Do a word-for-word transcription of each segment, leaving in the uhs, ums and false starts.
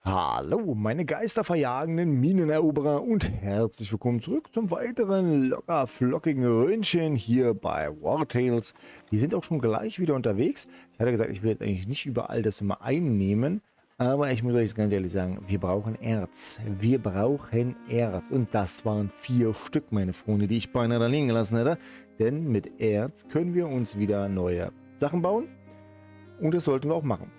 Hallo, meine geisterverjagenden Mineneroberer und herzlich willkommen zurück zum weiteren locker flockigen Röntchen hier bei War Tales. Wir sind auch schon gleich wieder unterwegs. Ich hatte gesagt, ich will jetzt eigentlich nicht überall das immer einnehmen, aber ich muss euch ganz ehrlich sagen, wir brauchen Erz. Wir brauchen Erz und das waren vier Stück, meine Freunde, die ich beinahe da liegen gelassen hätte. Denn mit Erz können wir uns wieder neue Sachen bauen und das sollten wir auch machen.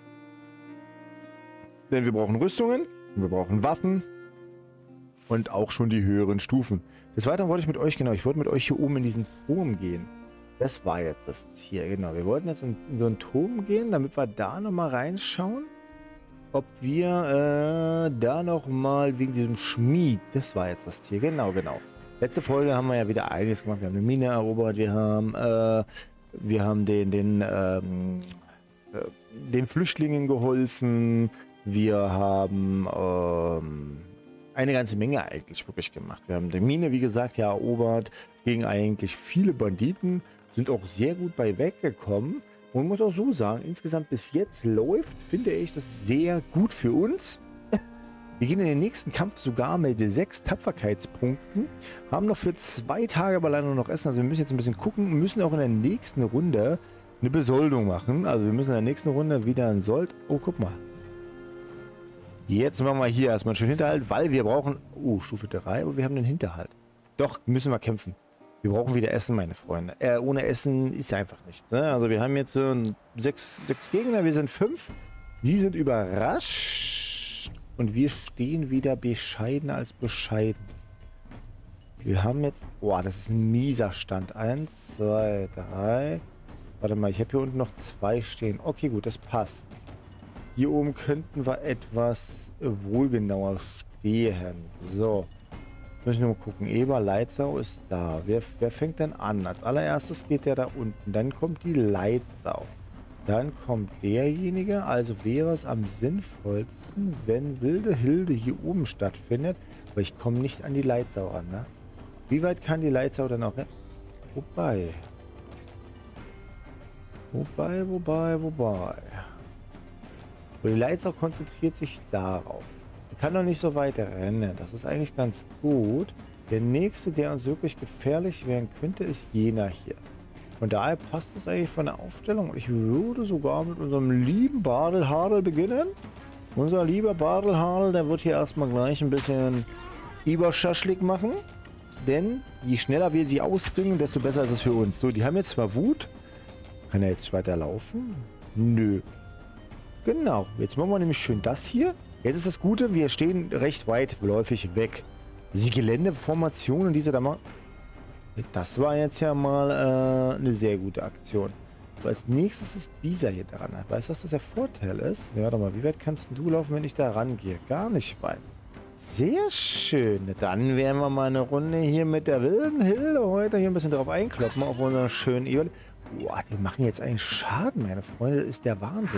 Denn wir brauchen Rüstungen, wir brauchen Waffen und auch schon die höheren Stufen. Des Weiteren wollte ich mit euch, genau, ich wollte mit euch hier oben in diesen Turm gehen. Das war jetzt das Ziel, genau. Wir wollten jetzt in, in so einen Turm gehen, damit wir da nochmal reinschauen, ob wir äh, da nochmal wegen diesem Schmied, das war jetzt das Ziel, genau, genau. Letzte Folge haben wir ja wieder einiges gemacht. Wir haben eine Mine erobert, wir haben, äh, wir haben den, den, ähm, äh, den Flüchtlingen geholfen. Wir haben ähm, eine ganze Menge eigentlich wirklich gemacht. Wir haben die Mine, wie gesagt, ja erobert gegen eigentlich viele Banditen, sind auch sehr gut bei weggekommen. Und muss auch so sagen, insgesamt bis jetzt läuft, finde ich, das sehr gut für uns. Wir gehen in den nächsten Kampf sogar mit sechs Tapferkeitspunkten, haben noch für zwei Tage aber leider nur noch Essen. Also wir müssen jetzt ein bisschen gucken, müssen auch in der nächsten Runde eine Besoldung machen. Also wir müssen in der nächsten Runde wieder ein Sold... Oh, guck mal. Jetzt machen wir hier erstmal einen schönen Hinterhalt, weil wir brauchen... Oh, Stufe drei, aber wir haben den Hinterhalt. Doch, müssen wir kämpfen. Wir brauchen wieder Essen, meine Freunde. Äh, ohne Essen ist einfach nichts. Ne? Also wir haben jetzt so ein sechs, sechs Gegner, wir sind fünf. Die sind überrascht. Und wir stehen wieder bescheiden als bescheiden. Wir haben jetzt... Boah, das ist ein mieser Stand. Eins, zwei, drei... Warte mal, ich habe hier unten noch zwei stehen. Okay, gut, das passt. Hier oben könnten wir etwas wohlgenauer stehen. So. Jetzt muss ich nur mal gucken. Eber, Leitsau ist da. Wer, wer fängt denn an? Als allererstes geht der da unten. Dann kommt die Leitsau. Dann kommt derjenige. Also wäre es am sinnvollsten, wenn wilde Hilde hier oben stattfindet. Aber ich komme nicht an die Leitsau ran, ne? Wie weit kann die Leitsau dann auch... Wobei... Wobei, wobei, wobei... Und die Leitsau konzentriert sich darauf. Er kann doch nicht so weit rennen. Das ist eigentlich ganz gut. Der nächste, der uns wirklich gefährlich werden könnte, ist jener hier. Von daher passt es eigentlich von der Aufstellung. Ich würde sogar mit unserem lieben Badelhadel beginnen. Unser lieber Badelhadel, der wird hier erstmal gleich ein bisschen Iberschaschlik machen. Denn je schneller wir sie ausbringen, desto besser ist es für uns. So, die haben jetzt zwar Wut. Kann er jetzt weiterlaufen? Nö. Genau, jetzt machen wir nämlich schön das hier. Jetzt ist das Gute, wir stehen recht weitläufig weg. Die Geländeformationen, diese da mal... Das war jetzt ja mal äh, eine sehr gute Aktion. So, als nächstes ist dieser hier dran. Weißt du, was das der Vorteil ist? Ja, warte mal, wie weit kannst du laufen, wenn ich da rangehe? Gar nicht weit. Sehr schön. Dann werden wir mal eine Runde hier mit der wilden Hilde heute hier ein bisschen drauf einkloppen auf unseren schönen Ebene. Boah, die machen jetzt einen Schaden, meine Freunde. Das ist der Wahnsinn.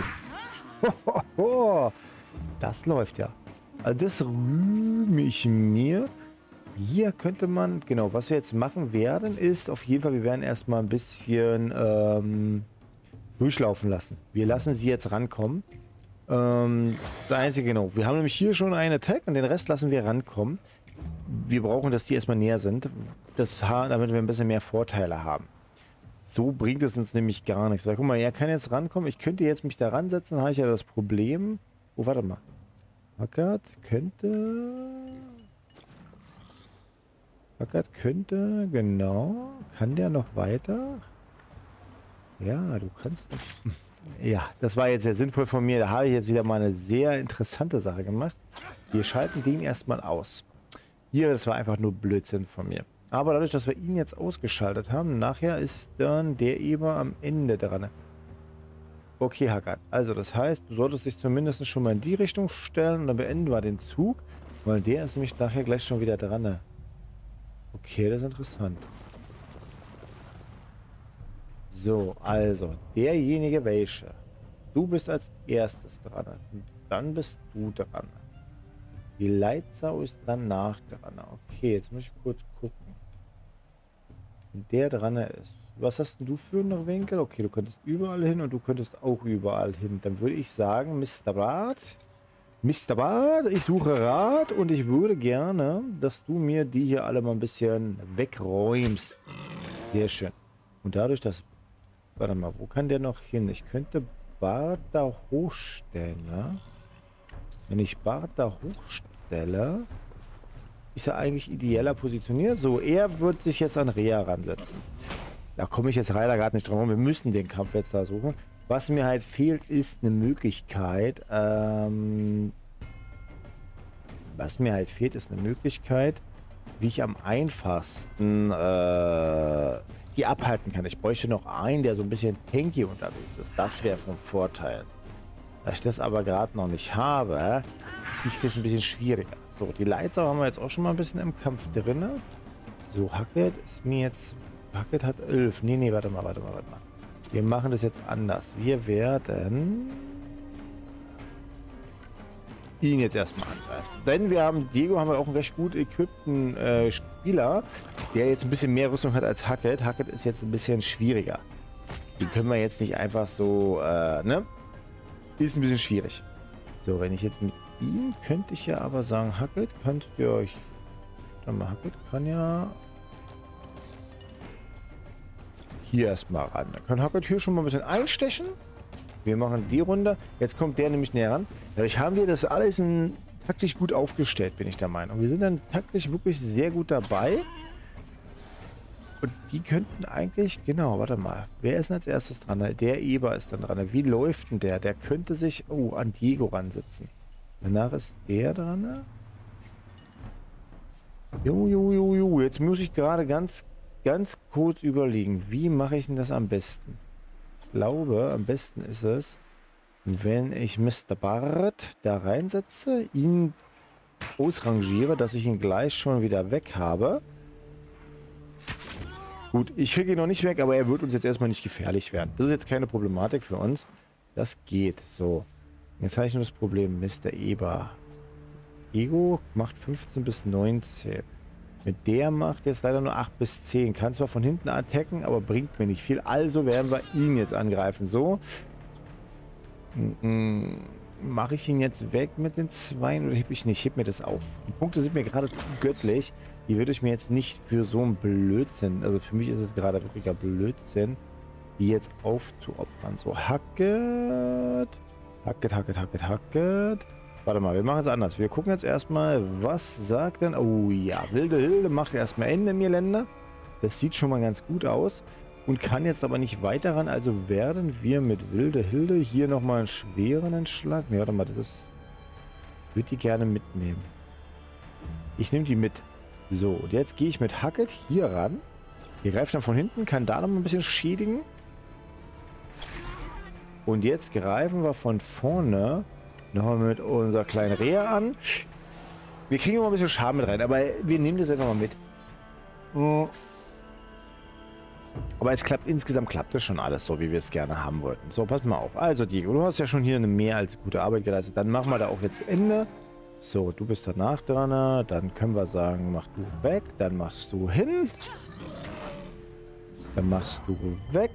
Das läuft ja. Also das rühme ich mir. Hier könnte man, genau, was wir jetzt machen werden, ist auf jeden Fall, wir werden erstmal ein bisschen ähm, durchlaufen lassen. Wir lassen sie jetzt rankommen. Ähm, das Einzige, genau. Wir haben nämlich hier schon einen Attack und den Rest lassen wir rankommen. Wir brauchen, dass die erstmal näher sind, das, damit wir ein bisschen mehr Vorteile haben. So bringt es uns nämlich gar nichts. Weil, guck mal, er kann jetzt rankommen. Ich könnte jetzt mich da ransetzen, habe ich ja das Problem. Oh, warte mal. Hackert könnte... Hackert könnte, genau. Kann der noch weiter? Ja, du kannst nicht. Ja, das war jetzt sehr sinnvoll von mir. Da habe ich jetzt wieder mal eine sehr interessante Sache gemacht. Wir schalten den erstmal aus. Hier, das war einfach nur Blödsinn von mir. Aber dadurch, dass wir ihn jetzt ausgeschaltet haben, nachher ist dann der Eber am Ende dran. Okay, Hackert. Also das heißt, du solltest dich zumindest schon mal in die Richtung stellen und dann beenden wir den Zug, weil der ist nämlich nachher gleich schon wieder dran. Okay, das ist interessant. So, also, derjenige welche. Du bist als erstes dran. Dann bist du dran. Die Leitsau ist danach dran. Okay, jetzt muss ich kurz gucken. Wenn der dran ist. Was hast denn du für einen Winkel? Okay, du könntest überall hin und du könntest auch überall hin. Dann würde ich sagen, Mister Bart, Mister Bart, ich suche Rat und ich würde gerne, dass du mir die hier alle mal ein bisschen wegräumst. Sehr schön. Und dadurch, dass... Warte mal, wo kann der noch hin? Ich könnte Bart da hochstellen, ne? Wenn ich Bart da hochstelle, ist er eigentlich ideeller positioniert. So, er wird sich jetzt an Rea ransetzen. Da komme ich jetzt leider gerade nicht drum herum. Wir müssen den Kampf jetzt da suchen. Was mir halt fehlt, ist eine Möglichkeit. Ähm, was mir halt fehlt, ist eine Möglichkeit, wie ich am einfachsten äh, die abhalten kann. Ich bräuchte noch einen, der so ein bisschen tanky unterwegs ist. Das wäre vom Vorteil. Da ich das aber gerade noch nicht habe, ist das ein bisschen schwieriger. So, die Leiter haben wir jetzt auch schon mal ein bisschen im Kampf drin. So, Hackett ist mir jetzt... Hackett hat elf. Nee, nee, warte mal, warte mal, warte mal. Wir machen das jetzt anders. Wir werden ihn jetzt erstmal angreifen. Denn wir haben, Diego haben wir auch einen recht gut equipten äh, Spieler, der jetzt ein bisschen mehr Rüstung hat als Hackett. Hackett ist jetzt ein bisschen schwieriger. Die können wir jetzt nicht einfach so, äh, ne? Ist ein bisschen schwierig. So, wenn ich jetzt mit ihm, könnte ich ja aber sagen, Hackett, kannst du euch... Warte mal, Hackett kann ja... hier erstmal ran. Dann kann Hackett hier schon mal ein bisschen einstechen. Wir machen die Runde. Jetzt kommt der nämlich näher ran. Dadurch haben wir das alles in, taktisch gut aufgestellt, bin ich der Meinung. Wir sind dann taktisch wirklich sehr gut dabei. Und die könnten eigentlich... Genau, warte mal. Wer ist denn als erstes dran? Der Eber ist dann dran. Wie läuft denn der? Der könnte sich... Oh, an Diego ransitzen. Danach ist der dran. Jo, jo, jo, jo. Jetzt muss ich gerade ganz... ganz kurz überlegen, wie mache ich denn das am besten? Ich glaube, am besten ist es, wenn ich Mister Bart da reinsetze, ihn ausrangiere, dass ich ihn gleich schon wieder weg habe. Gut, ich kriege ihn noch nicht weg, aber er wird uns jetzt erstmal nicht gefährlich werden. Das ist jetzt keine Problematik für uns. Das geht. So, jetzt habe ich nur das Problem, Mister Eber. Ego macht fünfzehn bis neunzehn. Mit der macht jetzt leider nur acht bis zehn. Kann zwar von hinten attacken, aber bringt mir nicht viel. Also werden wir ihn jetzt angreifen. So. Mache ich ihn jetzt weg mit den Zweien oder hebe ich nicht? Ich heb mir das auf. Die Punkte sind mir gerade zu göttlich. Die würde ich mir jetzt nicht für so einen Blödsinn, also für mich ist es gerade wirklicher Blödsinn, die jetzt aufzuopfern. So, Hackett. Hackett, Hackett, Hackett, Hackett. Warte mal, wir machen es anders. Wir gucken jetzt erstmal, was sagt denn... Oh ja, Wilde Hilde macht erstmal Ende mir Länder. Das sieht schon mal ganz gut aus. Und kann jetzt aber nicht weiter ran. Also werden wir mit Wilde Hilde hier nochmal einen schweren Schlag... Ne, warte mal, das ist... Ich würde die gerne mitnehmen. Ich nehme die mit. So, und jetzt gehe ich mit Hackett hier ran. Die greift dann von hinten, kann da noch mal ein bisschen schädigen. Und jetzt greifen wir von vorne... Nochmal mit unserer kleinen Rehe an. Wir kriegen immer ein bisschen Schaden mit rein, aber wir nehmen das einfach mal mit. Aber es klappt, insgesamt klappt das schon alles so, wie wir es gerne haben wollten. So, pass mal auf. Also, Diego, du hast ja schon hier eine mehr als gute Arbeit geleistet. Dann machen wir da auch jetzt Ende. So, du bist danach dran. Dann können wir sagen, mach du weg. Dann machst du hin. Dann machst du weg.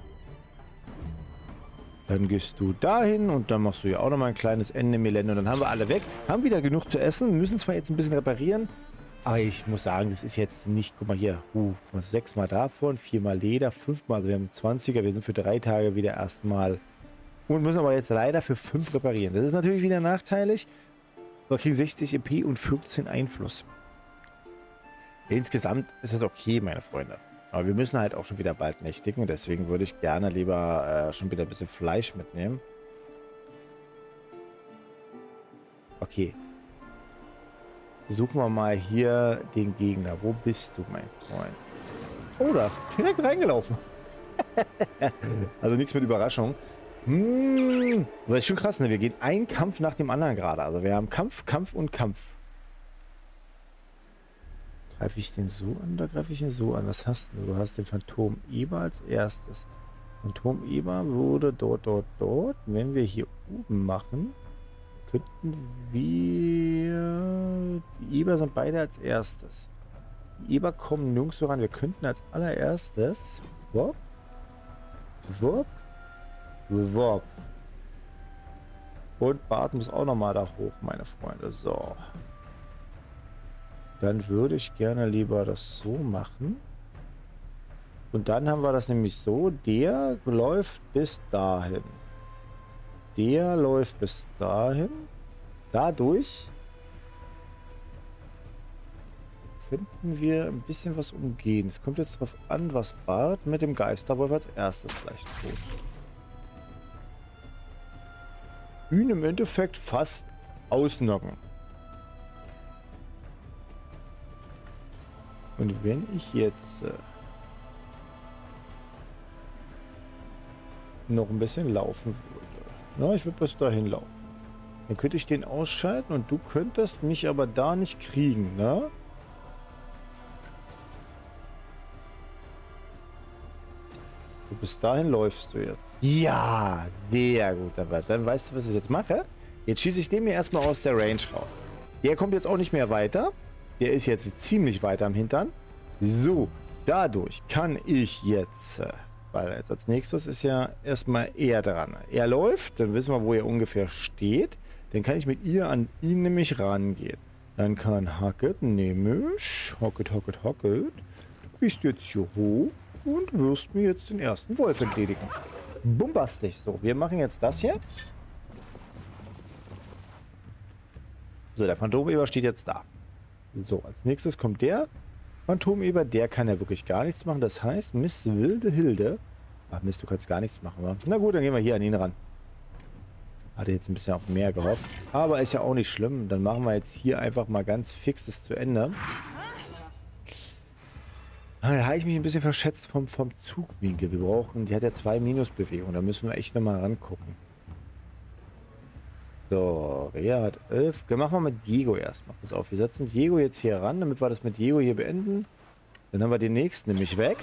Dann gehst du dahin und dann machst du ja auch noch mal ein kleines Ende Millennium. Und dann haben wir alle weg. Haben wieder genug zu essen. Müssen zwar jetzt ein bisschen reparieren. Aber ich muss sagen, das ist jetzt nicht... Guck mal hier. Uh, sechsmal davon, viermal Leder, fünfmal. Also wir haben zwanziger. Wir sind für drei Tage wieder erstmal... Und müssen aber jetzt leider für fünf reparieren. Das ist natürlich wieder nachteilig. Wir kriegen sechzig E P und vierzehn Einfluss. Insgesamt ist es okay, meine Freunde. Aber wir müssen halt auch schon wieder bald nächtigen. Deswegen würde ich gerne lieber äh, schon wieder ein bisschen Fleisch mitnehmen. Okay. Suchen wir mal hier den Gegner. Wo bist du, mein Freund? Oh, da. Direkt reingelaufen. Also nichts mit Überraschung. Hm. Aber das ist schon krass, ne? Wir gehen einen Kampf nach dem anderen gerade. Also wir haben Kampf, Kampf und Kampf. Greife ich den so an oder greife ich ihn so an? Was hast du? Du hast den Phantom Eber als erstes. Phantom Eber wurde dort, dort, dort. Wenn wir hier oben machen, könnten wir... Die Eber sind beide als erstes. Die Eber kommen nirgendwo ran. Wir könnten als allererstes... Wop, wop, wop. Und Bart muss auch nochmal da hoch, meine Freunde. So. Dann würde ich gerne lieber das so machen. Und dann haben wir das nämlich so. Der läuft bis dahin. Der läuft bis dahin. Dadurch könnten wir ein bisschen was umgehen. Es kommt jetzt darauf an, was Bart mit dem Geisterwolf als erstes gleich tut. Ihn im Endeffekt fast ausnocken. Und wenn ich jetzt äh, noch ein bisschen laufen würde. Na, ich würde bis dahin laufen. Dann könnte ich den ausschalten und du könntest mich aber da nicht kriegen, ne? Bis dahin läufst du jetzt. Ja, sehr gut. Aber dann weißt du, was ich jetzt mache. Jetzt schieße ich den mir erstmal aus der Range raus. Der kommt jetzt auch nicht mehr weiter. Der ist jetzt ziemlich weit am Hintern. So, dadurch kann ich jetzt, weil jetzt als nächstes ist ja erstmal er dran. Er läuft, dann wissen wir, wo er ungefähr steht. Dann kann ich mit ihr an ihn nämlich rangehen. Dann kann Hackett nämlich, Hackett, Hackett, Hackett, du bist jetzt hier hoch. Und wirst mir jetzt den ersten Wolf entledigen. Bombastisch. So, wir machen jetzt das hier. So, der Phantomeber steht jetzt da. So, als nächstes kommt der Phantomeber. Der kann ja wirklich gar nichts machen. Das heißt, Miss Wilde Hilde. Ach Mist, du kannst gar nichts machen, wa? Na gut, dann gehen wir hier an ihn ran. Hatte jetzt ein bisschen auf mehr gehofft. Aber ist ja auch nicht schlimm. Dann machen wir jetzt hier einfach mal ganz fix das zu Ende. Da habe ich mich ein bisschen verschätzt vom, vom Zugwinkel. Wir brauchen, die hat ja zwei Minusbewegungen. Da müssen wir echt nochmal rangucken. So, Rea hat elf. Machen wir mit Diego erstmal. Pass auf, wir setzen Diego jetzt hier ran, damit wir das mit Diego hier beenden. Dann haben wir den nächsten nämlich weg.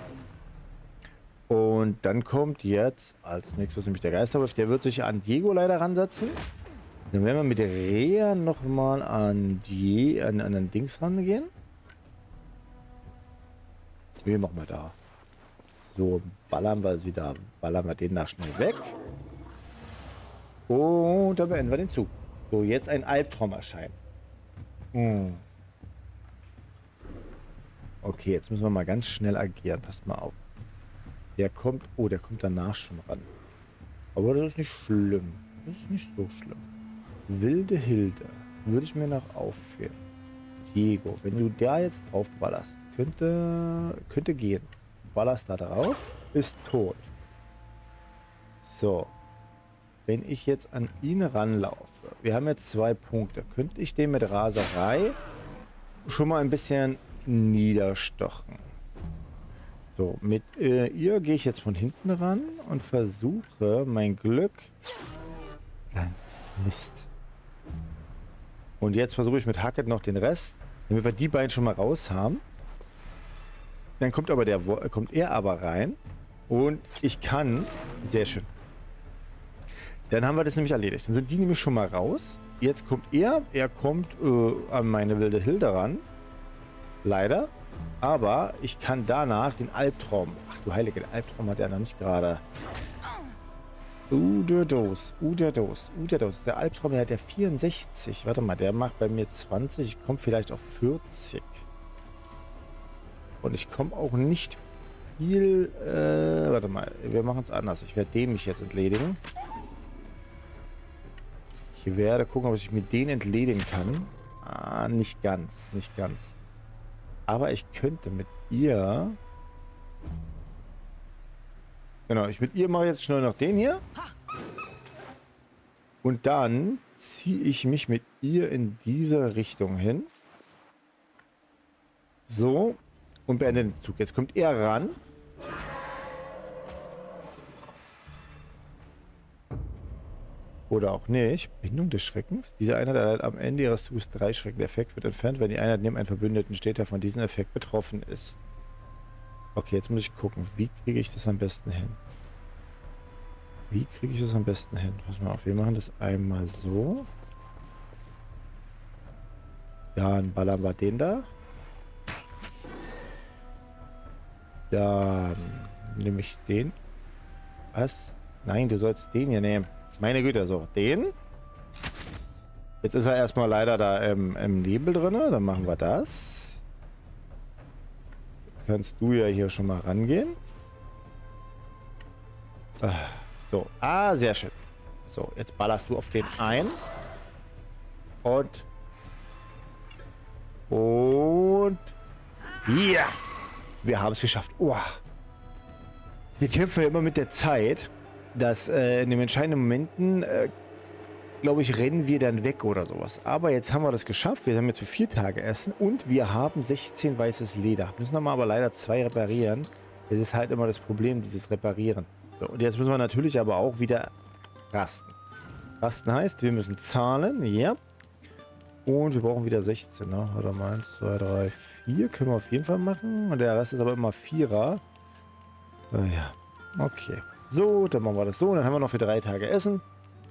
Und dann kommt jetzt als nächstes nämlich der Geisterwolf. Der wird sich an Diego leider ransetzen. Dann werden wir mit der Rea nochmal an die an, an den Dings rangehen. Wir machen wir da. So, ballern wir sie da. Ballern wir den nach schnell weg. Und dann beenden wir den Zug. So, jetzt ein Albtraum erscheinen. Hm. Okay, jetzt müssen wir mal ganz schnell agieren. Passt mal auf. Der kommt... Oh, der kommt danach schon ran. Aber das ist nicht schlimm. Das ist nicht so schlimm. Wilde Hilde. Würde ich mir noch aufführen. Diego, wenn du da jetzt drauf ballerst, könnte, könnte gehen. Ballerst da drauf, ist tot. So. Wenn ich jetzt an ihn ranlaufe, wir haben jetzt zwei Punkte, könnte ich den mit Raserei schon mal ein bisschen niederstochen. So, mit äh, ihr gehe ich jetzt von hinten ran und versuche mein Glück. Nein, Mist. Und jetzt versuche ich mit Hackett noch den Rest, damit wir die beiden schon mal raus haben. Dann kommt aber der, kommt er aber rein und ich kann, sehr schön. Dann haben wir das nämlich erledigt. Dann sind die nämlich schon mal raus. Jetzt kommt er, er kommt äh, an meine wilde Hilde ran. Leider. Aber ich kann danach den Albtraum. Ach du heilige, den Albtraum hat er noch nicht gerade. Uh, der Dos, uh, der Dos, uh, der Dos. Der Albtraum, der hat ja vierundsechzig. Warte mal, der macht bei mir zwanzig. Ich komme vielleicht auf vierzig. Und ich komme auch nicht viel... Äh, warte mal, wir machen es anders. Ich werde den mich jetzt entledigen. Ich werde gucken, ob ich mir den entledigen kann. Ah, nicht ganz, nicht ganz. Aber ich könnte mit ihr... Genau, ich mit ihr mache jetzt schnell noch den hier. Und dann ziehe ich mich mit ihr in diese Richtung hin. So. Und beende den Zug. Jetzt kommt er ran. Oder auch nicht. Bindung des Schreckens. Diese Einheit erhält am Ende ihres Zuges drei Schrecken. Der Effekt wird entfernt, wenn die Einheit neben einem Verbündeten steht, der von diesem Effekt betroffen ist. Okay, jetzt muss ich gucken. Wie kriege ich das am besten hin? Wie kriege ich das am besten hin? Pass mal auf, wir machen das einmal so. Dann ballern wir den da. Dann nehme ich den. Was? Nein, du sollst den hier nehmen. Meine Güte, so. Den. Jetzt ist er erstmal leider da im, im Nebel drin. Dann machen wir das. Jetzt kannst du ja hier schon mal rangehen. Ah, so. Ah, sehr schön. So, jetzt ballerst du auf den ein. Und. Und. Ja! Wir haben es geschafft. Oh. Wir kämpfen ja immer mit der Zeit, dass äh, in den entscheidenden Momenten, äh, glaube ich, rennen wir dann weg oder sowas. Aber jetzt haben wir das geschafft. Wir haben jetzt für vier Tage Essen und wir haben sechzehn weißes Leder. Müssen wir mal aber leider zwei reparieren. Das ist halt immer das Problem, dieses Reparieren. So, und jetzt müssen wir natürlich aber auch wieder rasten. Rasten heißt, wir müssen zahlen. Ja. Und wir brauchen wieder sechzehn. Ne? Warte mal, eins, zwei, drei, vier. Können wir auf jeden Fall machen. Und der Rest ist aber immer Vierer. Ah, ja. Okay. So, dann machen wir das so. Und dann haben wir noch für drei Tage Essen.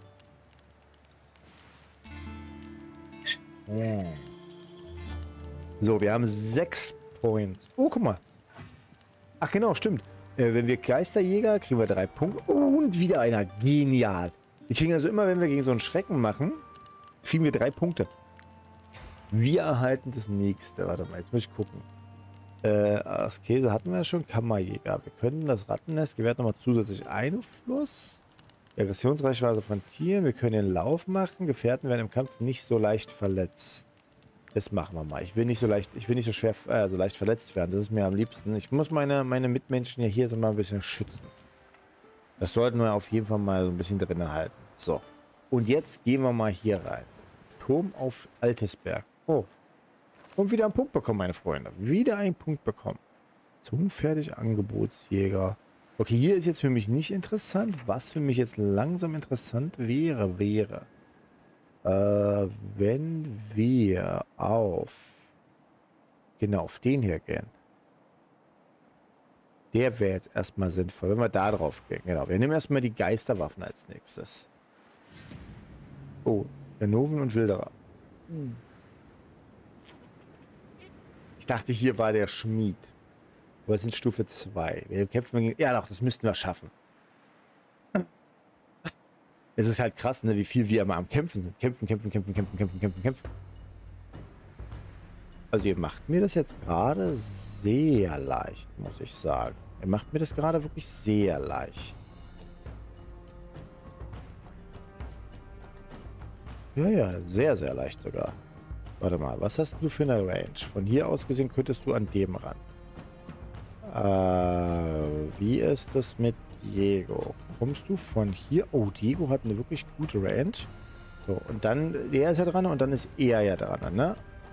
So, wir haben sechs Points. Oh, guck mal. Ach genau, stimmt. Äh, wenn wir Geisterjäger, kriegen wir drei Punkte. Und wieder einer. Genial. Wir kriegen also immer, wenn wir gegen so einen Schrecken machen, kriegen wir drei Punkte. Wir erhalten das nächste. Warte mal, jetzt muss ich gucken. Äh, Askese hatten wir ja schon. Kammerjäger. Wir können das Rattennest gewährt nochmal zusätzlich Einfluss. Aggressionsreichweite von Tieren. Wir können den Lauf machen. Gefährten werden im Kampf nicht so leicht verletzt. Das machen wir mal. Ich will nicht so leicht, ich will nicht so schwer, äh, so leicht verletzt werden. Das ist mir am liebsten. Ich muss meine, meine Mitmenschen ja hier so mal ein bisschen schützen. Das sollten wir auf jeden Fall mal so ein bisschen drin halten. So. Und jetzt gehen wir mal hier rein. Turm auf Altesberg. Oh. Und wieder einen Punkt bekommen, meine Freunde. Wieder einen Punkt bekommen. Zum fertig Angebotsjäger. Okay, hier ist jetzt für mich nicht interessant. Was für mich jetzt langsam interessant wäre, wäre, äh, wenn wir auf, genau, auf den hier gehen. Der wäre jetzt erstmal sinnvoll, wenn wir da drauf gehen. Genau, wir nehmen erstmal die Geisterwaffen als nächstes. Oh, Ganoven und Wilderer. Hm. Ich dachte, hier war der Schmied. Aber es sind Stufe zwei. Wir kämpfen gegen... Ja, doch, das müssten wir schaffen. Es ist halt krass, ne, wie viel wir immer am Kämpfen sind. Kämpfen, kämpfen, kämpfen, kämpfen, kämpfen, kämpfen, kämpfen. Also ihr macht mir das jetzt gerade sehr leicht, muss ich sagen. Ihr macht mir das gerade wirklich sehr leicht. Ja, ja, sehr, sehr leicht sogar. Warte mal, was hast du für eine Range? Von hier aus gesehen könntest du an dem ran. Äh, wie ist das mit Diego? Kommst du von hier? Oh, Diego hat eine wirklich gute Range. So, und dann, der ist ja dran und dann ist er ja dran, ne?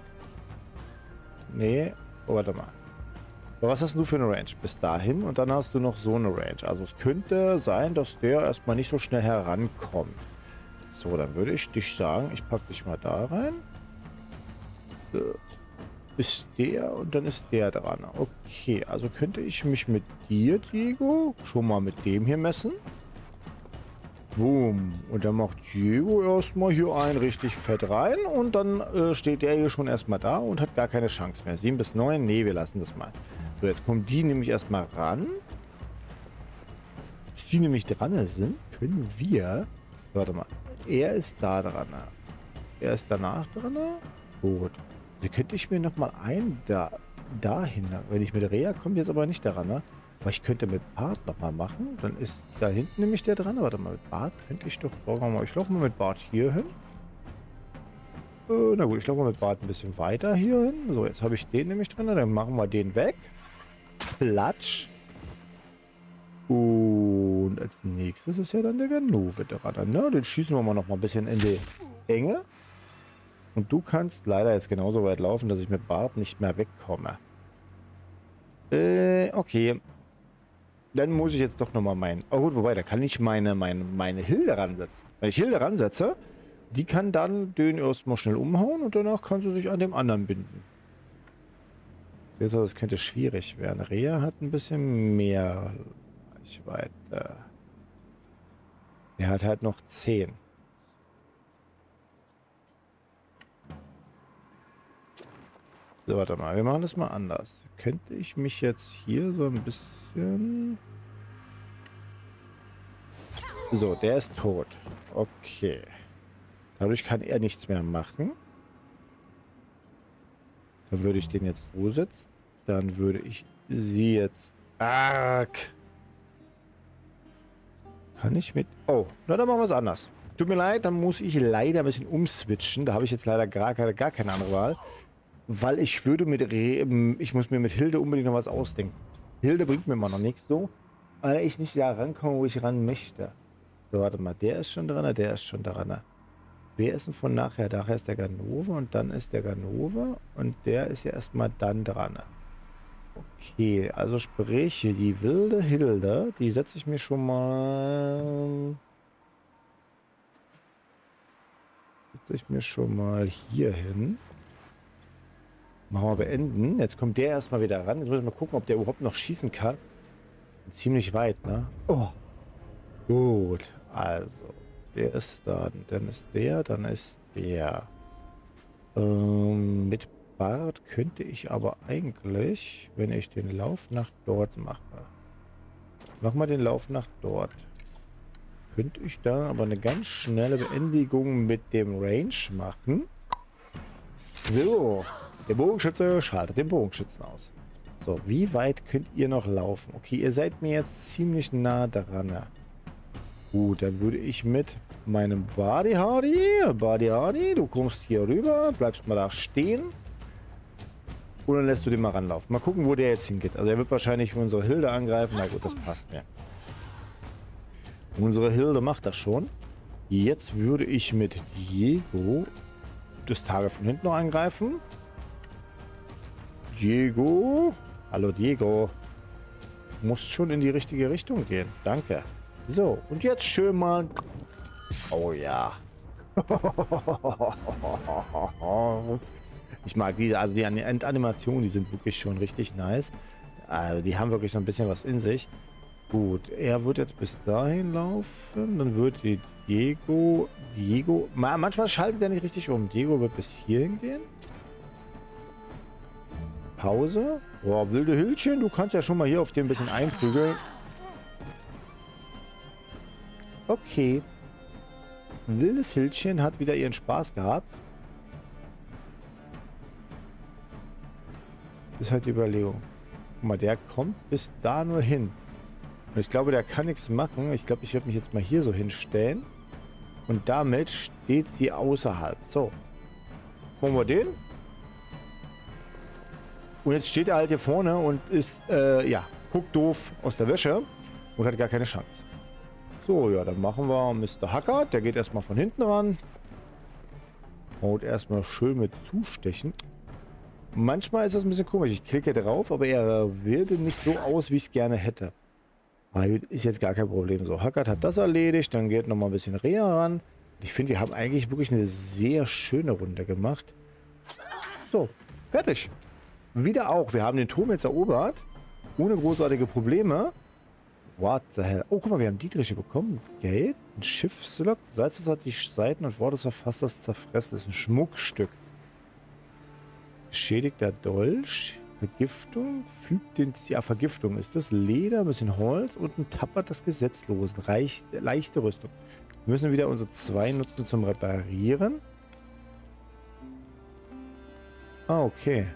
Nee, oh, warte mal. Aber was hast du für eine Range? Bis dahin und dann hast du noch so eine Range. Also es könnte sein, dass der erstmal nicht so schnell herankommt. So, dann würde ich dich sagen, ich packe dich mal da rein. Ist der und dann ist der dran. Okay, also könnte ich mich mit dir, Diego, schon mal mit dem hier messen. Boom. Und dann macht Diego erstmal hier ein richtig fett rein und dann äh, steht der hier schon erstmal da und hat gar keine Chance mehr. sieben bis neun? Nee, wir lassen das mal. So, jetzt kommen die nämlich erstmal ran. Bis die nämlich dran sind, können wir... Warte mal. Er ist da dran. Er ist danach dran. Gut. Da könnte ich mir nochmal ein da, dahin. Wenn ich mit Rea komme, jetzt aber nicht daran. Ne? Aber ich könnte mit Bart nochmal machen. Dann ist da hinten nämlich der dran. Warte mal, mit Bart könnte ich doch... Mal, ich laufe mal mit Bart hier hin. Äh, na gut, ich laufe mal mit Bart ein bisschen weiter hier hin. So, jetzt habe ich den nämlich drin. Dann machen wir den weg. Platsch. Und als nächstes ist ja dann der Ganove dran. Ne? Den schießen wir mal noch mal ein bisschen in die Enge. Und du kannst leider jetzt genauso weit laufen, dass ich mit Bart nicht mehr wegkomme. Äh, okay. Dann muss ich jetzt doch nochmal meinen... Oh gut, wobei, da kann ich meine, meine, meine Hilde ransetzen. Wenn ich Hilde ransetze, die kann dann den erstmal schnell umhauen und danach kann sie sich an dem anderen binden. Das könnte schwierig werden. Rea hat ein bisschen mehr Reichweite. Er hat halt noch zehn. So, warte mal. Wir machen das mal anders. Könnte ich mich jetzt hier so ein bisschen... So, der ist tot. Okay. Dadurch kann er nichts mehr machen. Dann würde ich den jetzt so setzen. Dann würde ich sie jetzt... Arg! Kann ich mit... Oh, na dann machen wir es anders. Tut mir leid, dann muss ich leider ein bisschen umswitchen. Da habe ich jetzt leider gar keine, gar keine andere Wahl. Weil ich würde mit... Re ich muss mir mit Hilde unbedingt noch was ausdenken. Hilde bringt mir immer noch nichts so. Weil ich nicht da rankomme, wo ich ran möchte. So, warte mal. Der ist schon dran, der ist schon dran. Wer ist denn von nachher? Nachher ist der Ganove und dann ist der Ganove. Und der ist ja erstmal dann dran. Okay, also sprich, die wilde Hilde, die setze ich mir schon mal... Setze ich mir schon mal hier hin. Machen wir beenden. Jetzt kommt der erstmal wieder ran. Jetzt müssen wir mal gucken, ob der überhaupt noch schießen kann. Ziemlich weit, ne? Oh. Gut, also. Der ist da, dann ist der, dann ist der. Ähm, mit Bart könnte ich aber eigentlich, wenn ich den Lauf nach dort mache. Mach mal den Lauf nach dort. Könnte ich da aber eine ganz schnelle Beendigung mit dem Range machen. So. Der Bogenschütze schaltet den Bogenschützen aus. So, wie weit könnt ihr noch laufen? Okay, ihr seid mir jetzt ziemlich nah dran. Gut, dann würde ich mit meinem Body Hardy, Body Hardy, du kommst hier rüber, bleibst mal da stehen. Und dann lässt du den mal ranlaufen. Mal gucken, wo der jetzt hingeht. Also er wird wahrscheinlich unsere Hilde angreifen. Na gut, das passt mir. Unsere Hilde macht das schon. Jetzt würde ich mit Diego das Tage von hinten noch angreifen. Diego. Hallo Diego. Du musst schon in die richtige Richtung gehen. Danke. So, und jetzt schön mal... Oh ja. Ich mag die, also die Endanimationen, die sind wirklich schon richtig nice. Also die haben wirklich so ein bisschen was in sich. Gut, er wird jetzt bis dahin laufen. Dann wird die Diego... Diego... Manchmal schaltet er nicht richtig um. Diego wird bis hierhin gehen. Pause. Boah, wilde Hildchen, du kannst ja schon mal hier auf den ein bisschen einprügeln. Okay. Ein wildes Hildchen hat wieder ihren Spaß gehabt. Das ist halt die Überlegung. Guck mal, der kommt bis da nur hin. Und ich glaube, der kann nichts machen. Ich glaube, ich werde mich jetzt mal hier so hinstellen. Und damit steht sie außerhalb. So. Machen wir den. Und jetzt steht er halt hier vorne und ist, äh, ja, guckt doof aus der Wäsche und hat gar keine Chance. So, ja, dann machen wir Mister Hacker. Der geht erstmal von hinten ran. Haut erstmal schön mit zustechen. Manchmal ist das ein bisschen komisch. Ich klicke drauf, aber er wird nicht so aus, wie ich es gerne hätte. Aber ist jetzt gar kein Problem. So, Hackert hat das erledigt. Dann geht nochmal ein bisschen Reha ran. Ich finde, wir haben eigentlich wirklich eine sehr schöne Runde gemacht. So, fertig. Wieder auch. Wir haben den Turm jetzt erobert. Ohne großartige Probleme. What the hell? Oh, guck mal, wir haben Dietriche bekommen. Geld, ein Schiffslok. Salzwasser hat die Seiten und Wortes verfasst das zerfressen. Das ist ein Schmuckstück. Geschädigter Dolch. Vergiftung. Fügt den... Ja, Vergiftung ist das. Leder, ein bisschen Holz und ein Tappert des Gesetzlosen. Reich, leichte Rüstung. Wir müssen wieder unsere zwei nutzen zum Reparieren. Ah, okay.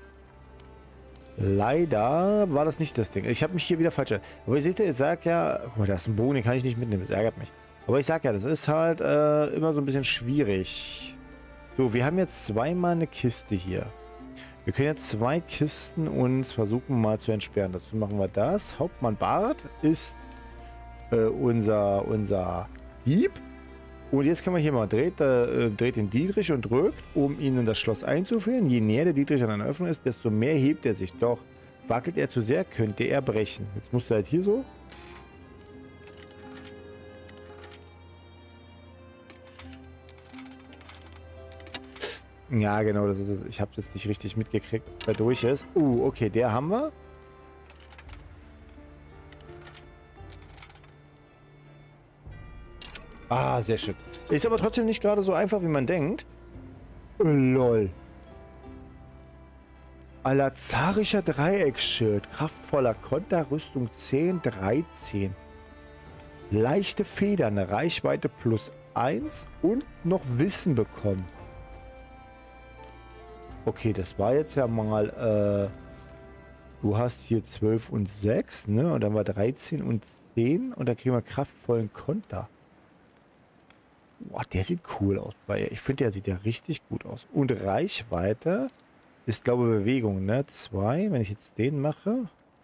Leider war das nicht das Ding. Ich habe mich hier wieder falsch... Aber ihr seht ja, ich sag ja... Guck mal, da ist ein Bogen, den kann ich nicht mitnehmen. Das ärgert mich. Aber ich sag ja, das ist halt äh, immer so ein bisschen schwierig. So, wir haben jetzt zweimal eine Kiste hier. Wir können jetzt zwei Kisten uns versuchen mal zu entsperren. Dazu machen wir das. Hauptmann Bart ist äh, unser, unser Dieb. Und jetzt können wir hier mal dreht, äh, dreht den Dietrich und drückt, um ihn in das Schloss einzuführen. Je näher der Dietrich an einer Öffnung ist, desto mehr hebt er sich. Doch wackelt er zu sehr, könnte er brechen. Jetzt musst du halt hier so. Ja, genau, das ist es. Ich habe jetzt nicht richtig mitgekriegt, wer durch ist. Uh, okay, der haben wir. Ah, sehr schön. Ist aber trotzdem nicht gerade so einfach, wie man denkt. Oh, lol. Alazarischer Dreiecksschild. Kraftvoller Konter. Rüstung zehn, dreizehn. Leichte Federn. Reichweite plus eins und noch Wissen bekommen. Okay, das war jetzt ja mal, äh, du hast hier zwölf und sechs, ne? Und dann war dreizehn und zehn und dann kriegen wir kraftvollen Konter. Boah, der sieht cool aus. Weil ich finde, der sieht ja richtig gut aus. Und Reichweite ist, glaube ich, Bewegung, ne? zwei, wenn ich jetzt den mache.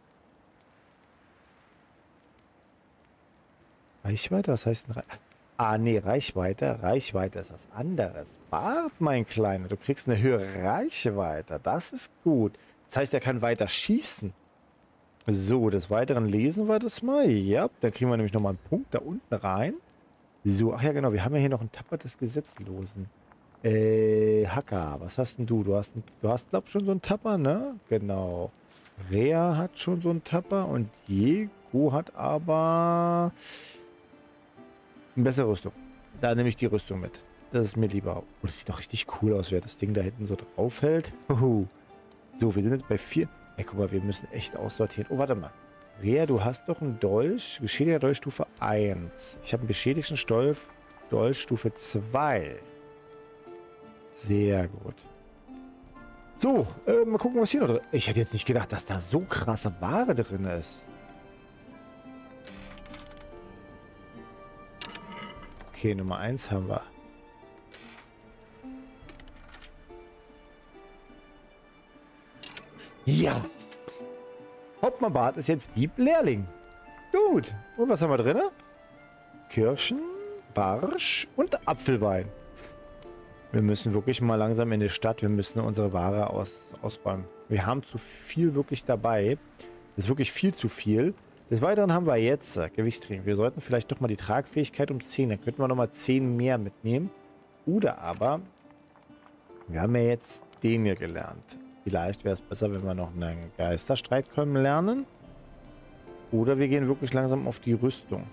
Reichweite? Was heißt denn Reichweite? Ah, nee, Reichweite. Reichweite ist was anderes. Bart, mein Kleiner, du kriegst eine höhere Reichweite. Das ist gut. Das heißt, er kann weiter schießen. So, des Weiteren lesen wir das mal. Ja, dann kriegen wir nämlich nochmal einen Punkt da unten rein. So, ach ja, genau. Wir haben ja hier noch ein Tapper des Gesetzlosen. Äh, Hacker, was hast denn du? Du hast, du hast glaube ich, schon so einen Tapper, ne? Genau. Rea hat schon so einen Tapper und Diego hat aber eine bessere Rüstung. Da nehme ich die Rüstung mit. Das ist mir lieber. Oh, das sieht doch richtig cool aus, wer das Ding da hinten so drauf hält. Uhu. So, wir sind jetzt bei vier. Ja, guck mal, wir müssen echt aussortieren. Oh, warte mal. Rea, du hast doch einen Dolch. Geschädigter Dolch Stufe eins. Ich habe einen beschädigten Dolch, Dolch Stufe zwei. Sehr gut. So, äh, mal gucken, was hier noch drin ist. Ich hätte jetzt nicht gedacht, dass da so krasse Ware drin ist. Okay, Nummer eins haben wir. Ja. Hauptmann-Bart ist jetzt Dieb-Lehrling. Gut. Und was haben wir drin? Kirschen, Barsch und Apfelwein. Wir müssen wirklich mal langsam in die Stadt. Wir müssen unsere Ware aus, ausräumen. Wir haben zu viel wirklich dabei. Das ist wirklich viel zu viel. Des Weiteren haben wir jetzt äh, Gewichtstraining. Wir sollten vielleicht doch mal die Tragfähigkeit um zehn. Dann könnten wir noch mal zehn mehr mitnehmen. Oder aber, wir haben ja jetzt den hier gelernt. Vielleicht wäre es besser, wenn wir noch einen Geisterstreit können lernen. Oder wir gehen wirklich langsam auf die Rüstung.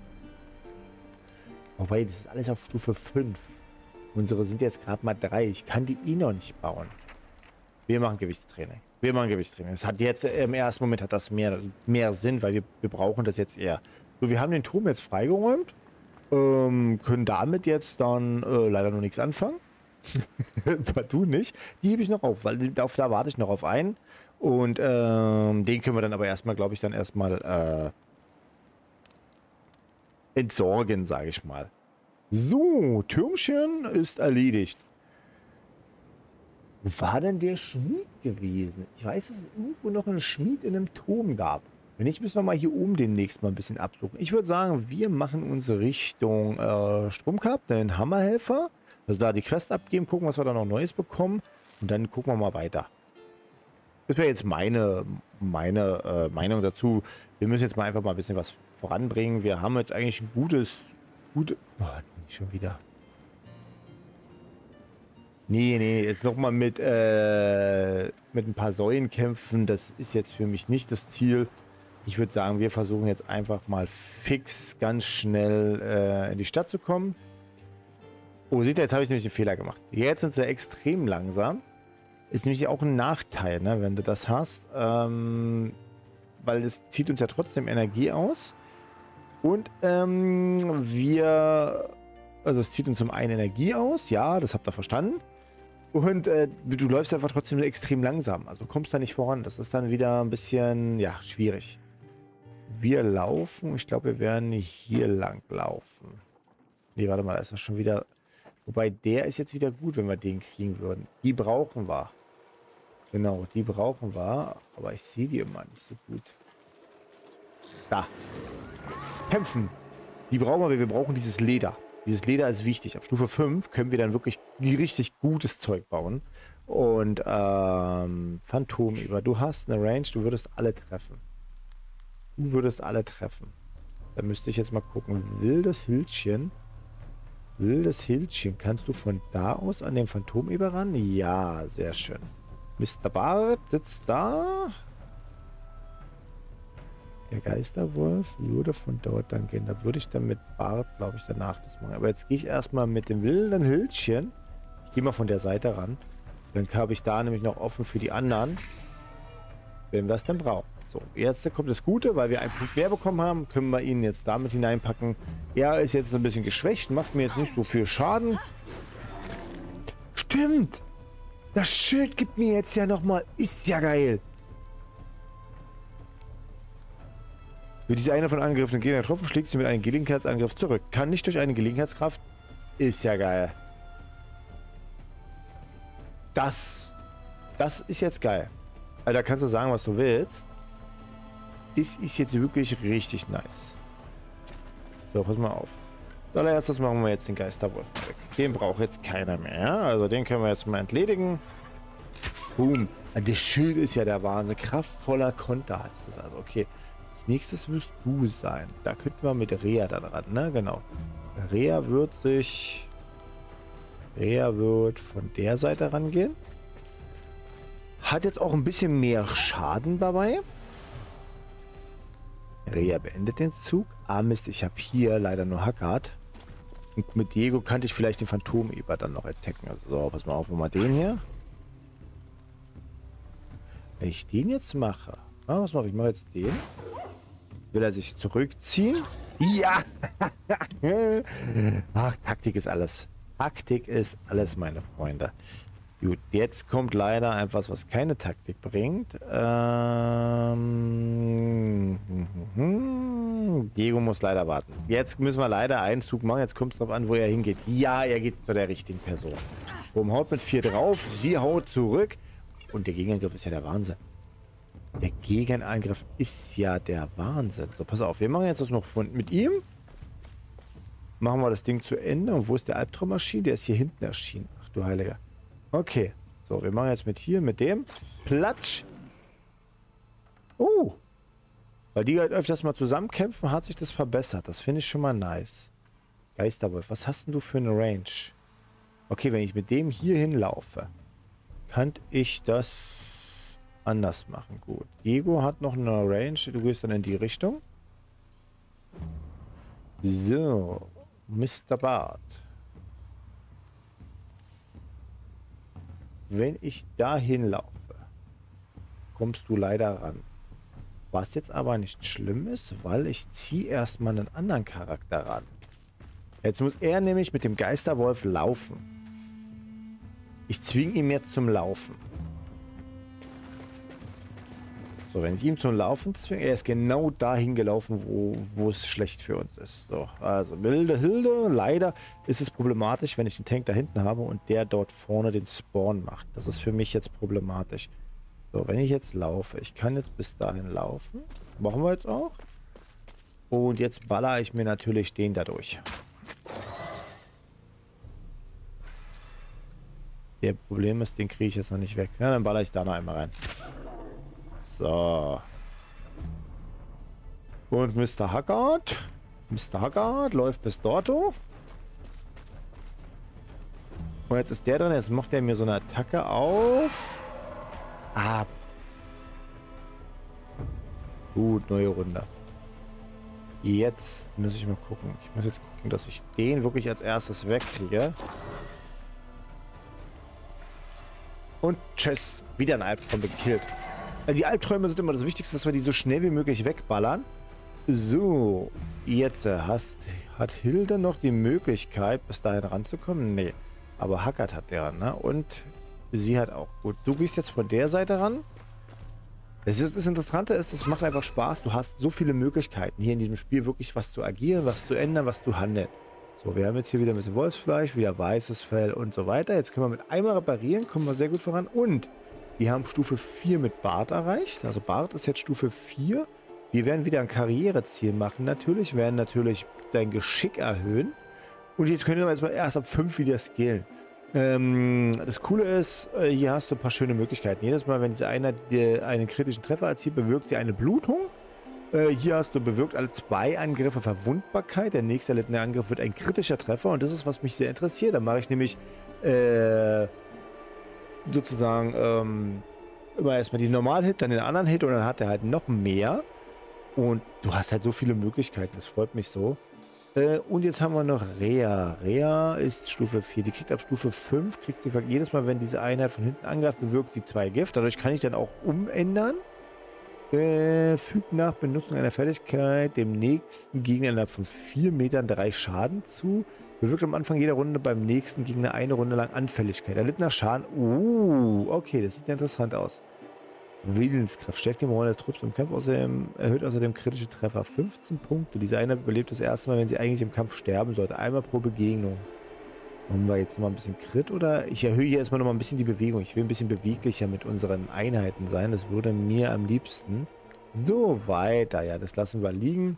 Wobei, das ist alles auf Stufe fünf. Unsere sind jetzt gerade mal drei. Ich kann die eh noch nicht bauen. Wir machen Gewichtstraining. Wir machen Gewichtstraining. Es hat jetzt, im ersten Moment hat das mehr, mehr Sinn, weil wir, wir brauchen das jetzt eher. So, wir haben den Turm jetzt freigeräumt. Ähm, können damit jetzt dann äh, leider noch nichts anfangen. Du nicht. Die hebe ich noch auf, weil auf, da warte ich noch auf einen. Und ähm, den können wir dann aber erstmal, glaube ich, dann erstmal äh, entsorgen, sage ich mal. So, Türmchen ist erledigt. Wo war denn der Schmied gewesen? Ich weiß, dass es irgendwo noch einen Schmied in einem Turm gab. Wenn nicht, müssen wir mal hier oben demnächst mal ein bisschen absuchen. Ich würde sagen, wir machen unsere Richtung äh, Stromkap, den Hammerhelfer. Also da die Quest abgeben, gucken, was wir da noch Neues bekommen. Und dann gucken wir mal weiter. Das wäre jetzt meine, meine äh, Meinung dazu. Wir müssen jetzt mal einfach mal ein bisschen was voranbringen. Wir haben jetzt eigentlich ein gutes... Gute, oh, nicht schon wieder. Nee, nee, jetzt nochmal mit, äh, mit ein paar Säulen kämpfen. Das ist jetzt für mich nicht das Ziel. Ich würde sagen, wir versuchen jetzt einfach mal fix, ganz schnell äh, in die Stadt zu kommen. Oh, seht ihr, jetzt habe ich nämlich einen Fehler gemacht. Jetzt sind sie extrem langsam. Ist nämlich auch ein Nachteil, ne, wenn du das hast. Ähm, weil es zieht uns ja trotzdem Energie aus. Und ähm, wir... Also es zieht uns zum einen Energie aus. Ja, das habt ihr verstanden. Und äh, du läufst einfach trotzdem extrem langsam. Also kommst da nicht voran. Das ist dann wieder ein bisschen, ja, schwierig. Wir laufen. Ich glaube, wir werden hier lang laufen. Nee, warte mal, da ist das schon wieder... Wobei, der ist jetzt wieder gut, wenn wir den kriegen würden. Die brauchen wir. Genau, die brauchen wir. Aber ich sehe die immer nicht so gut. Da. Kämpfen. Die brauchen wir, weil wir brauchen dieses Leder. Dieses Leder ist wichtig. Ab Stufe fünf können wir dann wirklich richtig gutes Zeug bauen. Und, ähm, Phantomüber. Du hast eine Range, du würdest alle treffen. Du würdest alle treffen. Da müsste ich jetzt mal gucken. Wildes Hildchen. Wildes Hildchen. Kannst du von da aus an den Phantomüber ran? Ja, sehr schön. Mister Bart sitzt da. Der Geisterwolf würde von dort dann gehen. Da würde ich dann mit Bart, glaube ich, danach das machen. Aber jetzt gehe ich erstmal mit dem wilden Hildchen. Ich gehe mal von der Seite ran. Dann habe ich da nämlich noch offen für die anderen. Wenn wir es denn brauchen. So, jetzt kommt das Gute, weil wir einen Punkt mehr bekommen haben, können wir ihn jetzt damit hineinpacken. Er ist jetzt ein bisschen geschwächt, macht mir jetzt nicht so viel Schaden. Stimmt! Das Schild gibt mir jetzt ja nochmal. Ist ja geil. Wird diese einer von angegriffenen Gegnern getroffen, schlägt sie mit einem Gelegenheitsangriff zurück. Kann nicht durch eine Gelegenheitskraft. Ist ja geil. Das. Das ist jetzt geil. Also da kannst du sagen, was du willst. Das ist jetzt wirklich richtig nice. So, pass mal auf. Allererstes machen wir jetzt den Geisterwolf weg. Den braucht jetzt keiner mehr. Also den können wir jetzt mal entledigen. Boom. Das Schild ist ja der Wahnsinn. Kraftvoller Konter heißt das also. Okay. Als nächstes wirst du sein. Da könnten wir mit Rea dann ran, ne? Genau. Rea wird sich... Rea wird von der Seite rangehen. Hat jetzt auch ein bisschen mehr Schaden dabei. Rea beendet den Zug. Ah Mist, ich habe hier leider nur Hackard. Und mit Diego kannte ich vielleicht den Phantomeber dann noch attacken. Also so, pass mal auf, wo mal den hier. Wenn ich den jetzt mache. Ah, was mache ich? Ich mache jetzt den. Will er sich zurückziehen? Ja! Ach, Taktik ist alles. Taktik ist alles, meine Freunde. Gut, jetzt kommt leider etwas, was keine Taktik bringt. Ähm, Diego muss leider warten. Jetzt müssen wir leider einen Zug machen. Jetzt kommt es darauf an, wo er hingeht. Ja, er geht zu der richtigen Person. Boom, haut mit vier drauf. Sie haut zurück. Und der Gegenangriff ist ja der Wahnsinn. Der Gegenangriff ist ja der Wahnsinn. So, pass auf. Wir machen jetzt das noch von, mit ihm. Machen wir das Ding zu Ende. Und wo ist der Albtraum erschienen? Der ist hier hinten erschienen. Ach du Heiliger. Okay. So, wir machen jetzt mit hier, mit dem. Platsch. Oh. Weil die halt öfters mal zusammenkämpfen, hat sich das verbessert. Das finde ich schon mal nice. Geisterwolf, was hast denn du für eine Range? Okay, wenn ich mit dem hier hinlaufe, kann ich das anders machen. Gut. Diego hat noch eine Range. Du gehst dann in die Richtung. So. Mister Bart. Wenn ich dahin laufe, kommst du leider ran. Was jetzt aber nicht schlimm ist, weil ich ziehe erstmal einen anderen Charakter ran. Jetzt muss er nämlich mit dem Geisterwolf laufen. Ich zwinge ihn jetzt zum Laufen. So, wenn ich ihn zum Laufen zwinge, er ist genau dahin gelaufen, wo, wo es schlecht für uns ist. So, also wilde Hilde. Leider ist es problematisch, wenn ich den Tank da hinten habe und der dort vorne den Spawn macht. Das ist für mich jetzt problematisch. So, wenn ich jetzt laufe, ich kann jetzt bis dahin laufen. Machen wir jetzt auch. Und jetzt baller ich mir natürlich den dadurch. Der Problem ist, den kriege ich jetzt noch nicht weg. Ja, dann baller ich da noch einmal rein. So. Und Mister Haggard. Mister Haggard läuft bis dort. Und jetzt ist der drin. Jetzt macht er mir so eine Attacke auf. Ah. Gut, neue Runde. Jetzt muss ich mal gucken. Ich muss jetzt gucken, dass ich den wirklich als erstes wegkriege. Und tschüss. Wieder ein Albtraum gekillt. Die Albträume sind immer das Wichtigste, dass wir die so schnell wie möglich wegballern. So, jetzt hast, hat Hilde noch die Möglichkeit, bis dahin ranzukommen? Nee, aber Hackard hat der, ne? Und sie hat auch. Gut, du gehst jetzt von der Seite ran. Das, ist, das Interessante ist, es macht einfach Spaß. Du hast so viele Möglichkeiten, hier in diesem Spiel wirklich was zu agieren, was zu ändern, was zu handeln. So, wir haben jetzt hier wieder ein bisschen Wolfsfleisch, wieder weißes Fell und so weiter. Jetzt können wir mit einmal reparieren, kommen wir sehr gut voran. Und wir haben Stufe vier mit Bart erreicht. Also Bart ist jetzt Stufe vier. Wir werden wieder ein Karriereziel machen natürlich. Wir werden natürlich dein Geschick erhöhen. Und jetzt können wir jetzt mal erst ab fünf wieder skillen. Ähm, das Coole ist, hier hast du ein paar schöne Möglichkeiten. Jedes Mal, wenn diese Einheit einen kritischen Treffer erzielt, bewirkt sie eine Blutung. Äh, hier hast du bewirkt alle zwei Angriffe Verwundbarkeit. Der nächste erlittene Angriff wird ein kritischer Treffer. Und das ist, was mich sehr interessiert. Da mache ich nämlich äh, sozusagen ähm, immer erstmal die Normal-Hit, dann den anderen Hit und dann hat er halt noch mehr. Und du hast halt so viele Möglichkeiten. Das freut mich so. Äh, und jetzt haben wir noch Rea. Rea ist Stufe vier. Die kriegt ab Stufe fünf, kriegt sie jedes Mal, wenn diese Einheit von hinten angreift, bewirkt sie zwei Gift. Dadurch kann ich dann auch umändern. Äh, fügt nach Benutzung einer Fertigkeit dem nächsten Gegner innerhalb von vier Metern drei Schaden zu. Bewirkt am Anfang jeder Runde beim nächsten Gegner eine Runde lang Anfälligkeit. Erlittener Schaden. Uh, okay, das sieht ja interessant aus. Willenskraft. Stärkt die Moral der Trupps im Kampf. Außerdem erhöht außerdem kritische Treffer. fünfzehn Punkte. Diese Einheit überlebt das erste Mal, wenn sie eigentlich im Kampf sterben sollte. Einmal pro Begegnung. Haben wir jetzt nochmal ein bisschen Crit oder? Ich erhöhe hier erstmal nochmal ein bisschen die Bewegung. Ich will ein bisschen beweglicher mit unseren Einheiten sein. Das würde mir am liebsten. So, weiter. Ja, das lassen wir liegen.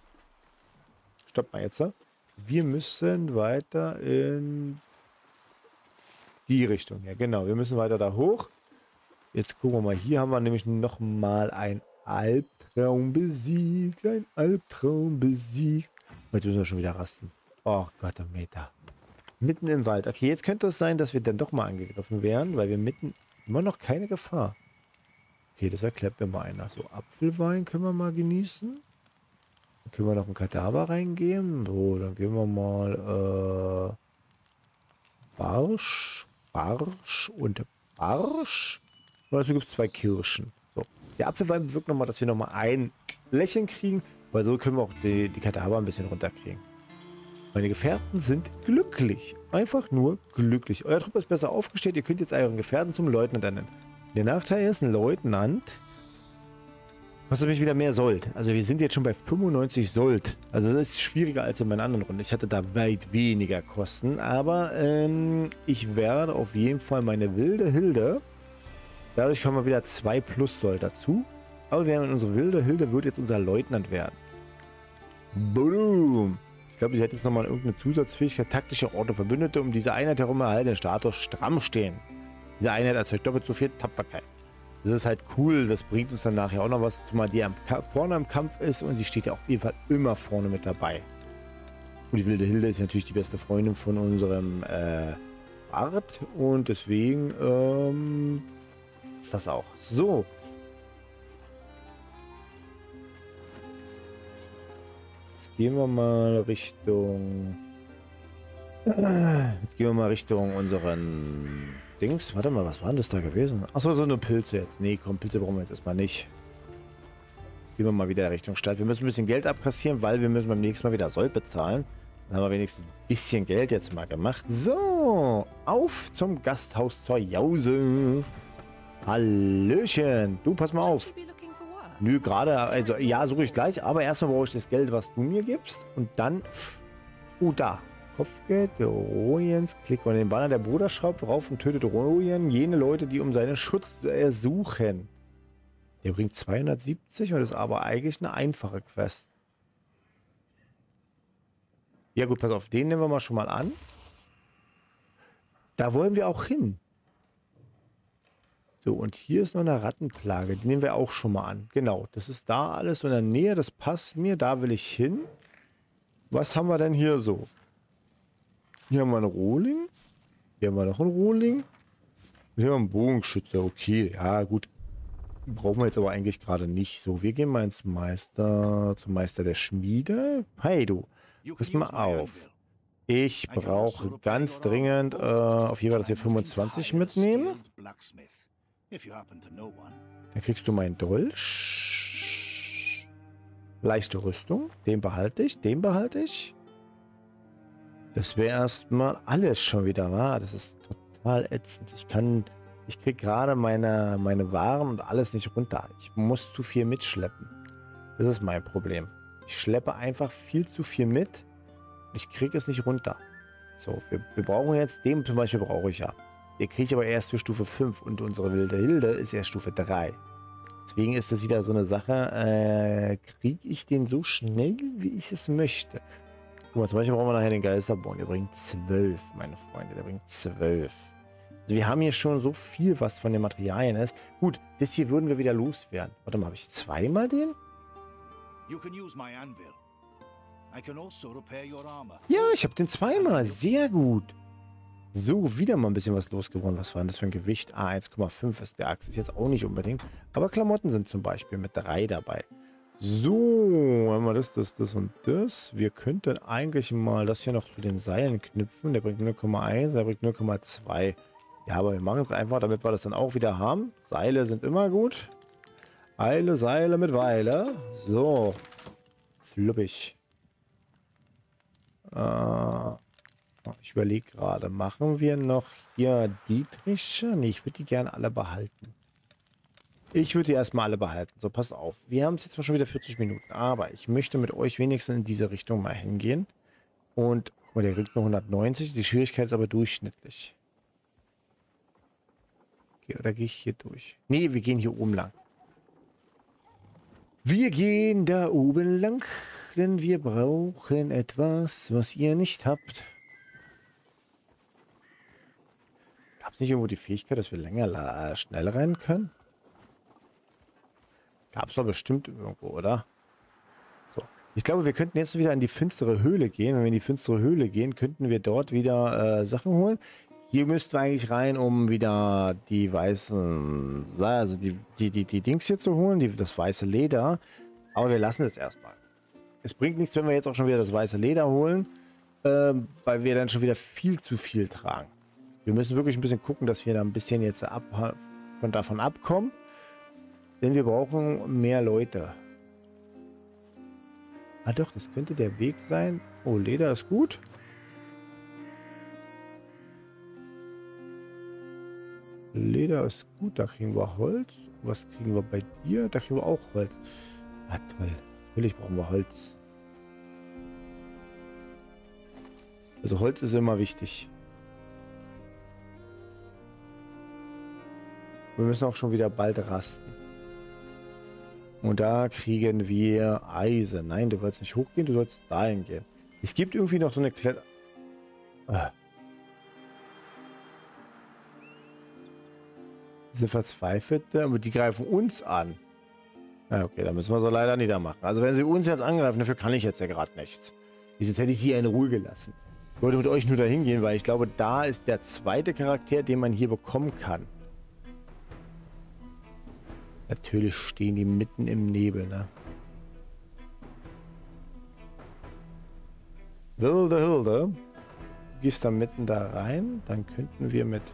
Stopp mal jetzt. Wir müssen weiter in die Richtung. Ja, genau. Wir müssen weiter da hoch. Jetzt gucken wir mal. Hier haben wir nämlich nochmal ein Albtraum besiegt. Ein Albtraum besiegt. Jetzt müssen wir schon wieder rasten. Oh Gott, oh Meter. Mitten im Wald. Okay, jetzt könnte es sein, dass wir dann doch mal angegriffen werden, weil wir mitten immer noch keine Gefahr. Okay, das erklärt mir mal einer. So, Apfelwein können wir mal genießen. Dann können wir noch einen Kadaver reingeben. So, dann gehen wir mal äh, Barsch, Barsch und Barsch. Und dazu gibt es zwei Kirschen. So, der Apfelwein bewirkt nochmal, dass wir nochmal ein Lächeln kriegen, weil so können wir auch die, die Kadaver ein bisschen runterkriegen. Meine Gefährten sind glücklich. Einfach nur glücklich. Euer Trupp ist besser aufgestellt. Ihr könnt jetzt euren Gefährten zum Leutnant ernennen. Der Nachteil ist, ein Leutnant kostet mich wieder mehr Sold. Also wir sind jetzt schon bei fünfundneunzig Sold. Also das ist schwieriger als in meinen anderen Runden. Ich hatte da weit weniger Kosten. Aber ähm, ich werde auf jeden Fall meine wilde Hilde. Dadurch kommen wir wieder zwei plus Sold dazu. Aber wir haben unsere wilde Hilde wird jetzt unser Leutnant werden. Boom! Ich glaube, sie hätte jetzt nochmal irgendeine Zusatzfähigkeit. Taktische Orte Verbündete um diese Einheit herum erhalten den Status stramm stehen. Diese Einheit erzeugt doppelt so viel Tapferkeit. Das ist halt cool. Das bringt uns dann nachher auch noch was, zumal die am vorne am Kampf ist und sie steht ja auf jeden Fall immer vorne mit dabei. Und die wilde Hilde ist natürlich die beste Freundin von unserem äh, Bart und deswegen ähm, ist das auch. So. Jetzt gehen wir mal Richtung... Jetzt gehen wir mal Richtung unseren Dings. Warte mal, was war denn das da gewesen? Achso, so eine Pilze jetzt. Nee, komm, Pilze brauchen wir jetzt erstmal nicht. Gehen wir mal wieder Richtung Stadt. Wir müssen ein bisschen Geld abkassieren, weil wir müssen beim nächsten Mal wieder Sold bezahlen. Dann haben wir wenigstens ein bisschen Geld jetzt mal gemacht. So, auf zum Gasthaus zur Jause. Hallöchen. Du, pass mal auf. Nö, gerade, also ja, suche ich gleich, aber erstmal brauche ich das Geld, was du mir gibst. Und dann, oh, da. Kopfgeld, der Rojens, klick auf den Banner, der Bruder schraubt drauf und tötet Rojen, jene Leute, die um seinen Schutz ersuchen. Der bringt zweihundertsiebzig und ist aber eigentlich eine einfache Quest. Ja gut, pass auf, den nehmen wir mal schon mal an. Da wollen wir auch hin. So, und hier ist noch eine Rattenplage. Die nehmen wir auch schon mal an. Genau, das ist da alles so in der Nähe. Das passt mir. Da will ich hin. Was haben wir denn hier so? Hier haben wir einen Rohling. Hier haben wir noch einen Rohling. Und hier haben wir einen Bogenschütze. Okay, ja gut. Brauchen wir jetzt aber eigentlich gerade nicht. So, wir gehen mal ins Meister, zum Meister der Schmiede. Hey du, pass mal auf. Ich brauche ganz dringend äh, auf jeden Fall, dass wir fünfundzwanzig mitnehmen. Dann kriegst du meinen Dolch. Leichte Rüstung. Den behalte ich. Den behalte ich. Das wäre erstmal alles schon wieder wahr. Das ist total ätzend. Ich kann... Ich kriege gerade meine, meine Waren und alles nicht runter. Ich muss zu viel mitschleppen. Das ist mein Problem. Ich schleppe einfach viel zu viel mit. Ich kriege es nicht runter. So, wir, wir brauchen jetzt... Den zum Beispiel brauche ich ja. Den kriege ich aber erst für Stufe fünf. Und unsere wilde Hilde ist erst Stufe drei. Deswegen ist das wieder so eine Sache. Äh, kriege ich den so schnell, wie ich es möchte? Guck mal, zum Beispiel brauchen wir nachher den Geisterborn. Der bringt zwölf, meine Freunde. Der bringt zwölf. Also wir haben hier schon so viel, was von den Materialien ist. Gut, das hier würden wir wieder loswerden. Warte mal, habe ich zweimal den? Ja, ich habe den zweimal. Sehr gut. So, wieder mal ein bisschen was losgeworden. Was war denn das für ein Gewicht? Ah, eins Komma fünf ist der Axt. Ist jetzt auch nicht unbedingt. Aber Klamotten sind zum Beispiel mit drei dabei. So, haben wir das, das, das und das. Wir könnten eigentlich mal das hier noch zu den Seilen knüpfen. Der bringt null Komma eins, der bringt null Komma zwei. Ja, aber wir machen es einfach, damit wir das dann auch wieder haben. Seile sind immer gut. Eile, Seile mit Weile. So. Fluppig. Äh, ich überlege gerade, machen wir noch hier Dietriche? Nee, ich würde die gerne alle behalten. Ich würde die erstmal alle behalten. So, pass auf. Wir haben es jetzt mal schon wieder vierzig Minuten. Aber ich möchte mit euch wenigstens in diese Richtung mal hingehen. Und, guck mal, der kriegt nur hundertneunzig. Die Schwierigkeit ist aber durchschnittlich. Okay, oder gehe ich hier durch? Nee, wir gehen hier oben lang. Wir gehen da oben lang, denn wir brauchen etwas, was ihr nicht habt. Gab es nicht irgendwo die Fähigkeit, dass wir länger, äh, schnell rennen können? Gab es doch bestimmt irgendwo, oder? So. Ich glaube, wir könnten jetzt wieder in die finstere Höhle gehen. Wenn wir in die finstere Höhle gehen, könnten wir dort wieder äh, Sachen holen. Hier müssten wir eigentlich rein, um wieder die weißen, also die, die, die, die Dings hier zu holen, die, das weiße Leder. Aber wir lassen es erstmal. Es bringt nichts, wenn wir jetzt auch schon wieder das weiße Leder holen, äh, weil wir dann schon wieder viel zu viel tragen. Wir müssen wirklich ein bisschen gucken, dass wir da ein bisschen jetzt ab, von davon abkommen. Denn wir brauchen mehr Leute. Ah doch, das könnte der Weg sein. Oh, Leder ist gut. Leder ist gut, da kriegen wir Holz. Was kriegen wir bei dir? Da kriegen wir auch Holz. Ah, toll. Natürlich brauchen wir Holz. Also Holz ist immer wichtig. Wir müssen auch schon wieder bald rasten. Und da kriegen wir Eisen. Nein, du sollst nicht hochgehen, du sollst dahin gehen. Es gibt irgendwie noch so eine Kletter... Ah. Diese Verzweifelte, aber die greifen uns an. Ja, okay, da müssen wir so leider niedermachen. Also wenn sie uns jetzt angreifen, dafür kann ich jetzt ja gerade nichts. Jetzt hätte ich sie ja in Ruhe gelassen. Ich wollte mit euch nur dahin gehen, weil ich glaube, da ist der zweite Charakter, den man hier bekommen kann. Natürlich stehen die mitten im Nebel, ne? Wilde Hilde. Du gehst da mitten da rein. Dann könnten wir mit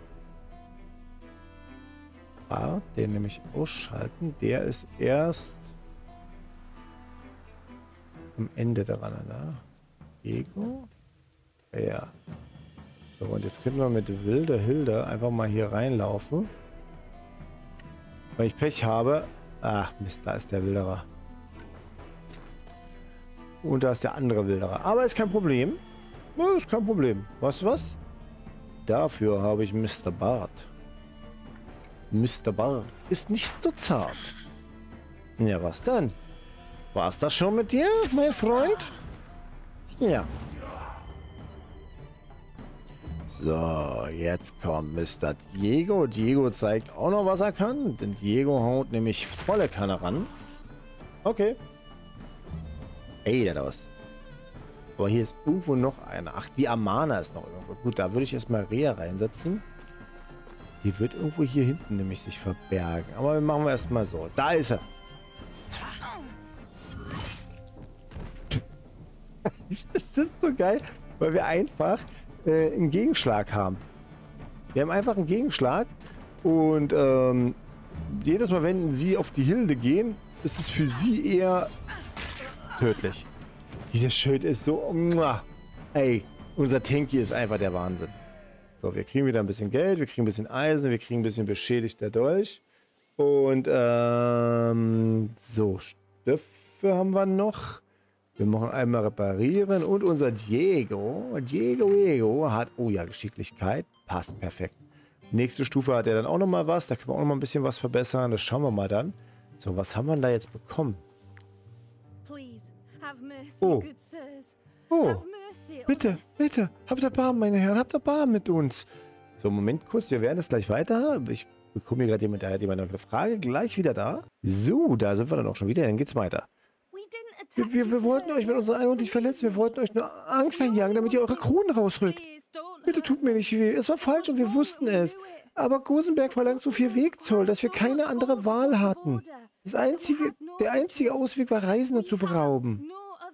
Bart den nämlich ausschalten. Der ist erst am Ende dran, ne? Ego. Ja. So, und jetzt können wir mit Wilde Hilde einfach mal hier reinlaufen. Weil ich Pech habe. Ach Mist, da ist der Wilderer. Und da ist der andere Wilderer. Aber ist kein Problem. Ja, ist kein Problem. Weißt du was? Dafür habe ich Mister Bart. Mister Bart ist nicht so zart. Ja, was denn? War's das schon mit dir, mein Freund? Ja. So, jetzt kommt Mister Diego. Diego zeigt auch noch, was er kann. Denn Diego haut nämlich volle Kanne ran. Okay. Ey, der da was. Aber hier ist irgendwo noch einer. Ach, die Amana ist noch irgendwo. Gut, da würde ich erstmal Rea reinsetzen. Die wird irgendwo hier hinten nämlich sich verbergen. Aber wir machen wir erstmal so. Da ist er. Das ist so geil, weil wir einfach äh, einen Gegenschlag haben. Wir haben einfach einen Gegenschlag und ähm, jedes Mal, wenn sie auf die Hilde gehen, ist es für sie eher tödlich. Dieses Schild ist so... Muah. Ey, unser Tanky ist einfach der Wahnsinn. So, wir kriegen wieder ein bisschen Geld, wir kriegen ein bisschen Eisen, wir kriegen ein bisschen beschädigter Dolch. Und ähm, so, Stöffe haben wir noch. Wir machen einmal reparieren und unser Diego, Diego, Diego hat, oh ja, Geschicklichkeit, passt perfekt. Nächste Stufe hat er dann auch noch mal was, da können wir auch noch mal ein bisschen was verbessern, das schauen wir mal dann. So, was haben wir denn da jetzt bekommen? Oh, oh, bitte, bitte, habt Erbarmen, meine Herren, habt Erbarmen mit uns. So, Moment kurz, wir werden es gleich weiter. Ich bekomme hier gerade jemand, der hat jemand eine Frage, gleich wieder da. So, da sind wir dann auch schon wieder, dann geht's weiter. Wir, wir, wir wollten euch mit unserer Eier nicht verletzen. Wir wollten euch nur Angst einjagen, damit ihr eure Kronen rausrückt. Bitte tut mir nicht weh. Es war falsch und wir wussten es. Aber Gosenberg verlangt so viel Wegzoll, dass wir keine andere Wahl hatten. Das einzige, der einzige Ausweg war, Reisende zu berauben.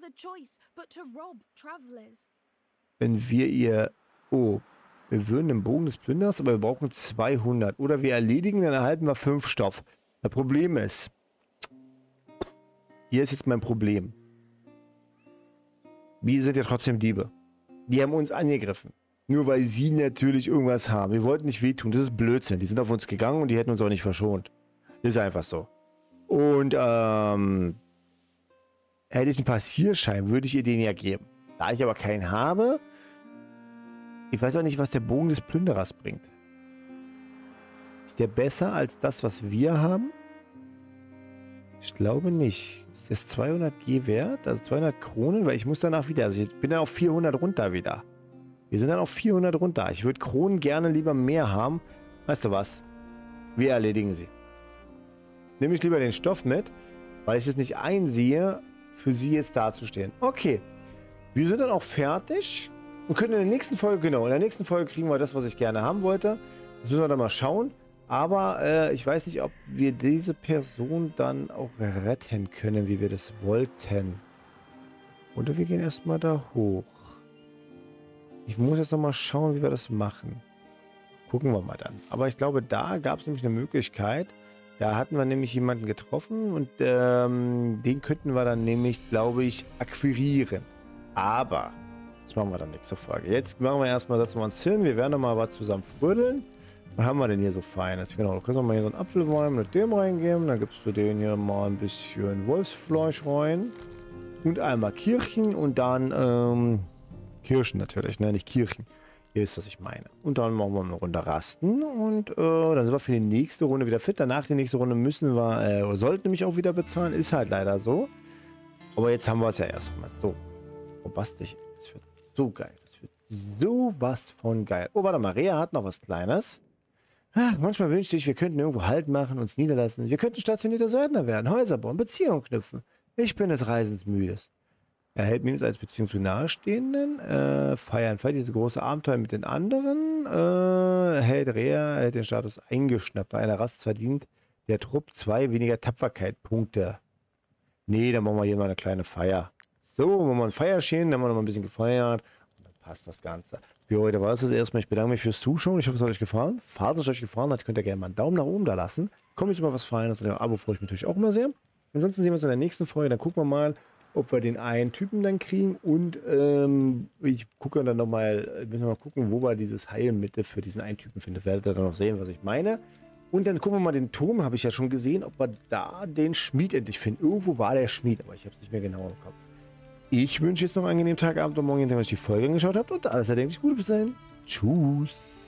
Wenn wir ihr... Oh, wir würden den Bogen des Plünderers, aber wir brauchen zweihundert. Oder wir erledigen, dann erhalten wir fünf Stoff. Das Problem ist... Hier ist jetzt mein Problem. Wir sind ja trotzdem Diebe. Die haben uns angegriffen. Nur weil sie natürlich irgendwas haben. Wir wollten nicht wehtun. Das ist Blödsinn. Die sind auf uns gegangen und die hätten uns auch nicht verschont. Ist einfach so. Und, ähm... hätte ich einen Passierschein, würde ich ihr den ja geben. Da ich aber keinen habe... Ich weiß auch nicht, was der Bogen des Plünderers bringt. Ist der besser als das, was wir haben? Ich glaube nicht. Ist das zweihundert G wert? Also zweihundert Kronen? Weil ich muss danach wieder... Also ich bin dann auf vierhundert runter wieder. Wir sind dann auf vierhundert runter. Ich würde Kronen gerne lieber mehr haben. Weißt du was? Wir erledigen sie. Nehme ich lieber den Stoff mit, weil ich es nicht einsehe, für sie jetzt dazustehen. Okay. Wir sind dann auch fertig und können in der nächsten Folge, genau, in der nächsten Folge kriegen wir das, was ich gerne haben wollte. Das müssen wir dann mal schauen. Aber äh, ich weiß nicht, ob wir diese Person dann auch retten können, wie wir das wollten. Oder wir gehen erstmal da hoch. Ich muss jetzt nochmal schauen, wie wir das machen. Gucken wir mal dann. Aber ich glaube, da gab es nämlich eine Möglichkeit. Da hatten wir nämlich jemanden getroffen und ähm, den könnten wir dann nämlich, glaube ich, akquirieren. Aber, das machen wir dann nächste Folge. Jetzt machen wir erstmal, setzen wir uns hin. Wir werden nochmal was zusammen frödeln. Was haben wir denn hier so Feines? Genau, du kannst auch mal hier so einen Apfelwein mit dem reingeben. Dann gibst du den hier mal ein bisschen Wolfsfleisch rein. Und einmal Kirchen und dann, ähm, Kirschen natürlich, ne? Nicht Kirchen. Ihr wisst, was ich meine. Und dann machen wir eine Runde Rasten und äh, dann sind wir für die nächste Runde wieder fit. Danach die nächste Runde müssen wir, äh, sollten nämlich auch wieder bezahlen. Ist halt leider so. Aber jetzt haben wir es ja erstmal. So. Bombastisch. Das wird so geil. Das wird sowas von geil. Oh, warte mal. Rea hat noch was Kleines. Ah, manchmal wünschte ich, wir könnten irgendwo Halt machen, uns niederlassen. Wir könnten stationierter Söldner werden, Häuser bauen, Beziehungen knüpfen. Ich bin des Reisens müdes. Erhält Minus als Beziehung zu Nahestehenden. Äh, feiern. Feiert diese große Abenteuer mit den anderen. Äh, hält Rea, hält den Status eingeschnappt. Bei einer Rast verdient der Trupp zwei weniger Tapferkeit-Punkte. Nee, dann machen wir hier mal eine kleine Feier. So, machen wir ein Feierchen, dann haben wir noch mal ein bisschen gefeiert. Und dann passt das Ganze. Für heute war es das erstmal. Ich bedanke mich fürs Zuschauen. Ich hoffe, es hat euch gefallen. Falls es euch gefallen hat, könnt ihr gerne mal einen Daumen nach oben da lassen. Kommt jetzt mal was Feines und ein Abo freue ich mich natürlich auch immer sehr. Ansonsten sehen wir uns in der nächsten Folge. Dann gucken wir mal, ob wir den einen Typen dann kriegen und ähm, ich gucke dann nochmal, müssen wir mal gucken, wo wir dieses Heilmittel für diesen einen Typen finden. Werdet ihr dann noch sehen, was ich meine. Und dann gucken wir mal den Turm, habe ich ja schon gesehen, ob wir da den Schmied endlich finden. Irgendwo war der Schmied, aber ich habe es nicht mehr genau im Kopf. Ich wünsche jetzt noch einen angenehmen Tag, Abend und Morgen, indem ihr euch die Folge angeschaut habt und alles erdenklich Gute bis dahin. Tschüss.